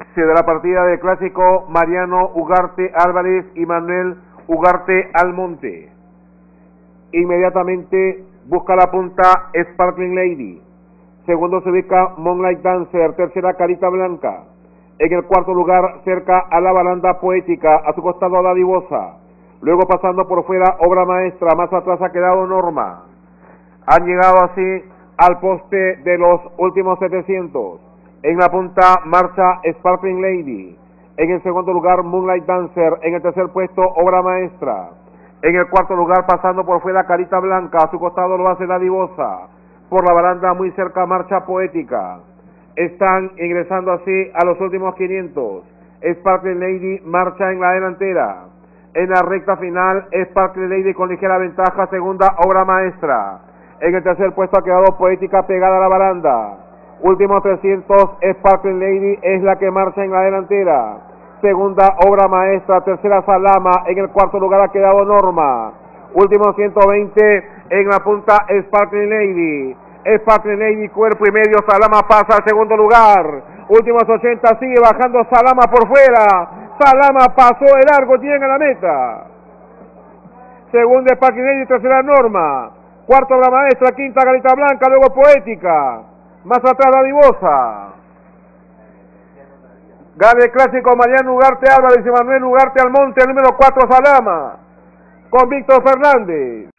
Se da la partida del clásico Mariano Ugarte Álvarez y Manuel Ugarte Almonte. Inmediatamente busca la punta Sparkling Lady. Segundo se ubica Moonlight Dancer. Tercera Carita Blanca. En el cuarto lugar, cerca a la baranda Poética, a su costado Dadivosa. Luego pasando por fuera Obra Maestra. Más atrás ha quedado Norma. Han llegado así al poste de los últimos 700. En la punta marcha Sparkling Lady. En el segundo lugar Moonlight Dancer. En el tercer puesto Obra Maestra. En el cuarto lugar, pasando por fuera Carita Blanca, a su costado lo hace Dadivosa. Por la baranda muy cerca marcha Poética. Están ingresando así a los últimos 500. Sparkling Lady marcha en la delantera. En la recta final, Sparkling Lady con ligera ventaja, segunda Obra Maestra. En el tercer puesto ha quedado Poética pegada a la baranda. Últimos 300, Sparkling Lady es la que marcha en la delantera. Segunda Obra Maestra, tercera Salama, en el cuarto lugar ha quedado Norma. Últimos 120 en la punta Sparkling Lady. Sparkling Lady, cuerpo y medio, Salama pasa al segundo lugar. Últimos 80, sigue bajando Salama por fuera. Salama pasó de largo, llega a la meta. Segunda Sparkling Lady, tercera Norma. Cuarto Obra Maestra, quinta Carita Blanca, luego Poética. Más atrás Dadivosa. Gana el clásico Mariano Ugarte Álvarez y Manuel Ugarte Almonte, el número 4 Salama, con Víctor Fernández.